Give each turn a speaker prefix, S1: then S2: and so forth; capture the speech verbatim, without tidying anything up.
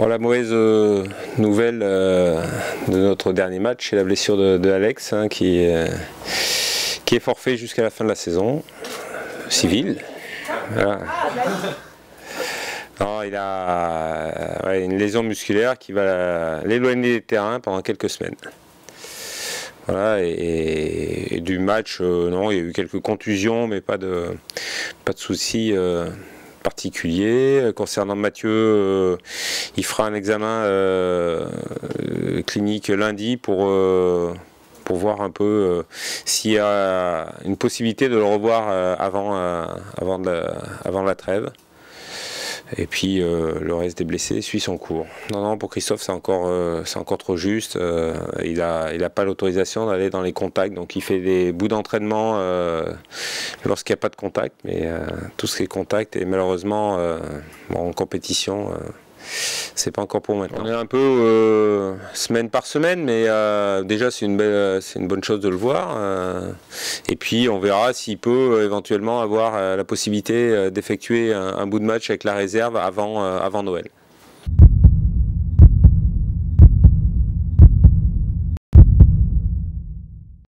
S1: Bon, la mauvaise euh, nouvelle euh, de notre dernier match, c'est la blessure de, de Alex, hein, qui, euh, qui est forfait jusqu'à la fin de la saison civile. Voilà. Non, il a ouais, une lésion musculaire qui va l'éloigner des terrains pendant quelques semaines. Voilà, et, et du match, euh, non, il y a eu quelques contusions, mais pas de, pas de soucis euh, particuliers. Concernant Mathieu, euh, il fera un examen euh, clinique lundi pour, euh, pour voir un peu euh, s'il y a une possibilité de le revoir euh, avant, euh, avant, de la, avant la trêve. Et puis euh, le reste des blessés suit son cours. Non, non, pour Christophe, c'est encore, euh, c'est encore trop juste. Euh, il n'a il a pas l'autorisation d'aller dans les contacts, donc il fait des bouts d'entraînement euh, lorsqu'il n'y a pas de contact. Mais euh, tout ce qui est contact, et malheureusement, euh, bon, en compétition, euh, c'est pas encore pour maintenant. On est un peu euh, semaine par semaine, mais euh, déjà c'est une belle, c'est une bonne chose de le voir. Euh, et puis on verra s'il peut euh, éventuellement avoir euh, la possibilité euh, d'effectuer un, un bout de match avec la réserve avant, euh, avant Noël.